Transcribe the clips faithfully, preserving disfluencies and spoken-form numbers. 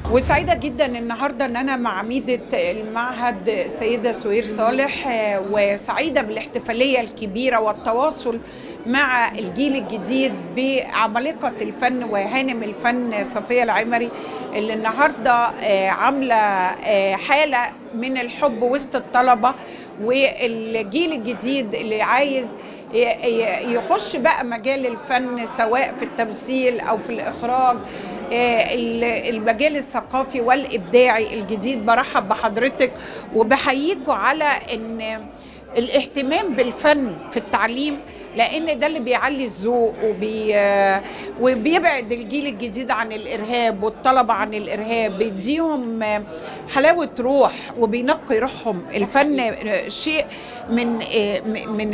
وسعيدة جدا النهاردة ان انا مع عميدة المعهد السيدة سهير صالح، وسعيدة بالاحتفالية الكبيرة والتواصل مع الجيل الجديد بعمالقة الفن وهانم الفن صفية العمري اللي النهاردة عاملة حالة من الحب وسط الطلبة والجيل الجديد اللي عايز يخش بقى مجال الفن سواء في التمثيل أو في الإخراج، المجال الثقافي والإبداعي الجديد. برحب بحضرتك وبحييكوا على إن الاهتمام بالفن في التعليم، لأن ده اللي بيعلي الذوق وبي وبيبعد الجيل الجديد عن الإرهاب والطلبة عن الإرهاب، بيديهم حلاوة روح وبينقي روحهم. الفن شيء من من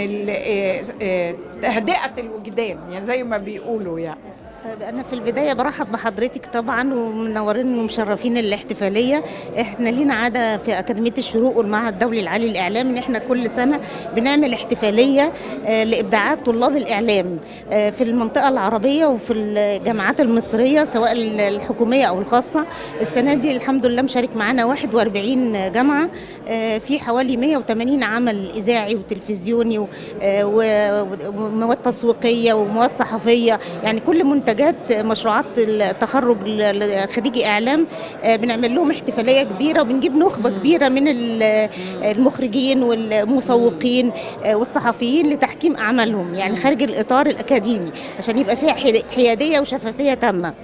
تهدئة الوجدان، يعني زي ما بيقولوا يعني. طيب أنا في البداية برحب بحضرتك طبعا ومنورين ومشرفين الاحتفالية. احنا لينا عادة في أكاديمية الشروق والمعهد الدولي العالي للإعلام إن احنا كل سنة بنعمل احتفالية لإبداعات طلاب الإعلام في المنطقة العربية وفي الجامعات المصرية سواء الحكومية أو الخاصة. السنة دي الحمد لله مشارك معنا واحد وأربعين جامعة في حوالي مئة وثمانين عمل إذاعي وتلفزيوني ومواد تسويقية ومواد صحفية، يعني كل منتج مشروعات التخرج لخريجي اعلام بنعمل لهم احتفاليه كبيره وبنجيب نخبه كبيره من المخرجين والمسوقين والصحفيين لتحكيم اعمالهم، يعني خارج الاطار الاكاديمي عشان يبقى فيها حياديه وشفافيه تامه.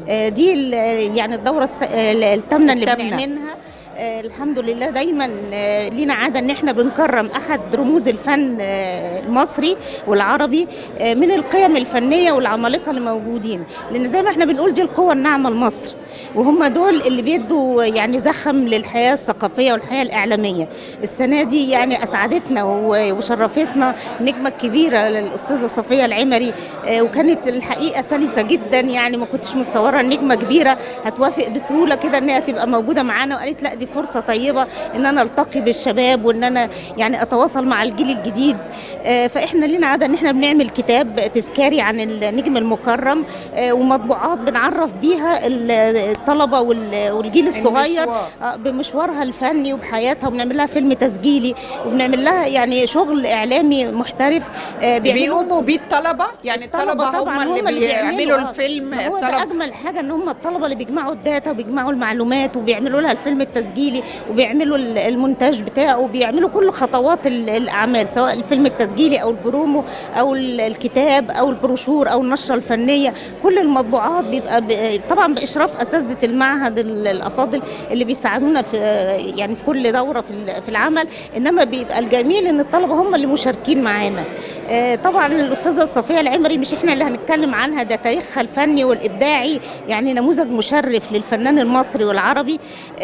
دي يعني الدوره الثامنه اللي بنعملها. آه الحمد لله دايما آه لينا عاده ان احنا بنكرم احد رموز الفن آه المصري والعربي آه من القيم الفنيه والعمالقه اللي موجودين، لان زي ما احنا بنقول دي القوه الناعمه لمصر، وهم دول اللي بيدوا يعني زخم للحياه الثقافيه والحياه الاعلاميه. السنه دي يعني اسعدتنا وشرفتنا النجمه الكبيره الاستاذه صفيه العمري، آه وكانت الحقيقه سلسه جدا، يعني ما كنتش متصوره النجمه كبيره هتوافق بسهوله كده ان هي تبقى موجوده معانا، وقالت لا دي فرصة طيبة ان انا التقي بالشباب وان انا يعني اتواصل مع الجيل الجديد. فاحنا لنا عادة ان احنا بنعمل كتاب تذكاري عن النجم المكرم ومطبوعات بنعرف بيها الطلبة والجيل الصغير بمشوارها الفني وبحياتها، وبنعمل لها فيلم تسجيلي وبنعمل لها يعني شغل اعلامي محترف بيقوموا بيه الطلبة، يعني الطلبة طبعا هم اللي بيعملوا الفيلم. هو ده اجمل حاجة ان هم الطلبة اللي بيجمعوا الداتا وبيجمعوا المعلومات وبيعملوا لها الفيلم التسجيلي وبيعملوا المونتاج بتاعه وبيعملوا كل خطوات الاعمال سواء الفيلم التسجيلي او البرومو او الكتاب او البروشور او النشره الفنيه. كل المطبوعات بيبقى طبعا باشراف اساتذه المعهد الافاضل اللي بيساعدونا في يعني في كل دوره في في العمل، انما بيبقى الجميل ان الطلبه هم اللي مشاركين معانا. طبعا الاستاذه صفيه العمري مش احنا اللي هنتكلم عنها، ده تاريخها الفني والابداعي يعني نموذج مشرف للفنان المصري والعربي،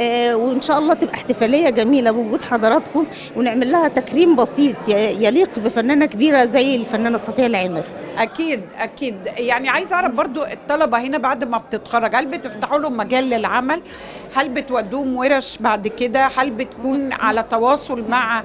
وان شاء الله تبقى احتفاليه جميله بوجود حضراتكم ونعمل لها تكريم بسيط يليق بفنانه كبيره زي الفنانه صفيه العمري. اكيد اكيد. يعني عايز اعرف برضو الطلبه هنا بعد ما بتتخرج هل بتفتحوا لهم مجال للعمل؟ هل بتودوهم ورش بعد كده؟ هل بتكون على تواصل مع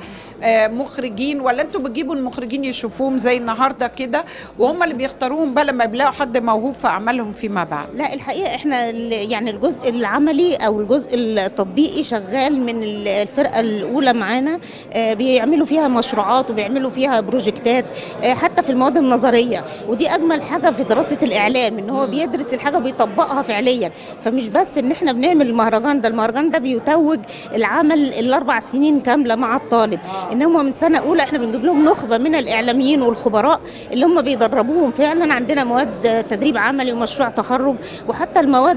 مخرجين، ولا انتوا بتجيبوا المخرجين يشوفوهم زي النهارده كده وهم اللي بيختاروهم بقى لما يلاقوا حد موهوب في اعمالهم فيما بعد؟ لا الحقيقه احنا يعني الجزء العملي او الجزء التطبيقي شغال من الفرقه الاولى معانا، بيعملوا فيها مشروعات وبيعملوا فيها بروجكتات حتى في المواد النظريه، ودي اجمل حاجه في دراسه الاعلام ان هو بيدرس الحاجه وبيطبقها فعليا. فمش بس ان احنا بنعمل المهرجان ده، المهرجان ده بيتوج العمل الاربع سنين كامله مع الطالب، ان هم من سنه اولى احنا بنجيب لهم نخبه من الاعلاميين والخبراء اللي هم بيدربوهم فعلا. عندنا مواد تدريب عملي ومشروع تخرج، وحتى المواد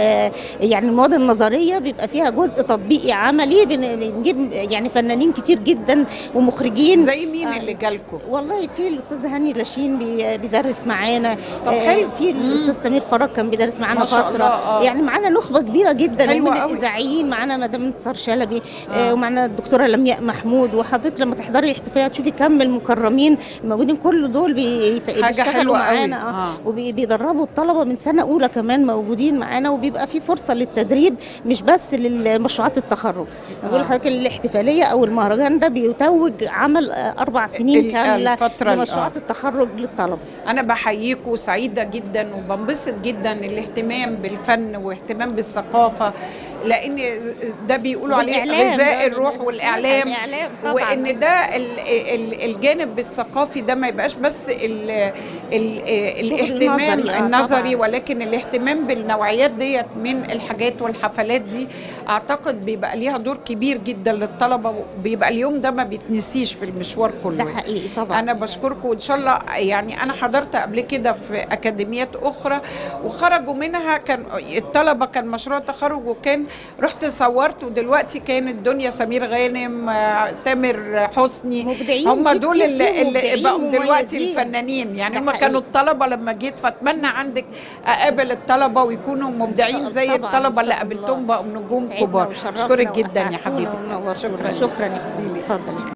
يعني المواد النظريه بيبقى فيها جزء تطبيقي عملي. بنجيب يعني فنانين كتير جدا ومخرجين. زي مين آه اللي جالكم؟ والله في الاستاذ هاني لاشين بيدرس معانا، طب حلو. في الاستاذ سمير فرج كان بيدرس معانا فتره، آه. يعني معانا نخبه كبيره جدا من الاذاعيين. معانا مدام انتصار شلبي آه. ومعنا الدكتوره لمياء محمود. وحضرتك لما تحضري الاحتفاليه تشوفي كم المكرمين الموجودين، كل دول بيشتغلوا معانا آه. وبيدربوا الطلبه من سنه اولى كمان موجودين معانا، وبيبقى في فرصه للتدريب مش بس للمشروعات التخرج. بقول لحضرتك الاحتفاليه او المهرجان ده بيتوج عمل اربع سنين كامله لمشروعات التخرج للطلبه. انا بحييكم، سعيده جدا وبنبسط جدا الاهتمام بالفن واهتمام بالثقافه لان ده بيقولوا عليه والإعلام غذاء ده- الروح والاعلام، الإعلام طبعاً. وان ده ال- ال- الجانب الثقافي ده ما يبقاش بس ال ال الاهتمام نظري، آه، النظري، طبعاً. ولكن الاهتمام بالنوعيات ديت من الحاجات والحفلات دي اعتقد بيبقى ليها دور كبير جدا للطلبه، وبيبقى اليوم ده ما بيتنسيش في المشوار كله. ده حقيقي طبعا. انا بشكركم، وان شاء الله يعني انا حضرت قبل كده في اكاديميات اخرى وخرجوا منها، كان الطلبه كان مشروع تخرج، وكان رحت صورت، ودلوقتي كانت دنيا سمير غانم، آه، تامر حسني، مبدعين هم كتير دول اللي, فيهم، اللي مبدعين بقوا دلوقتي مميزين. الفنانين. يعني ده هم حقيقي. كانوا الطلبه لما جيت، فاتمنى عندك اقابل الطلبه ويكونوا مبدعين زي طبعاً، الطلبه إن اللي شاء الله. قابلتهم بقوا نجوم سعدنا كبار. وشرفنا اشكرك جدا يا وأسعدتونا حبيبي. ونورتونا. شكرا شكرا. ميرسي ليك. اتفضل.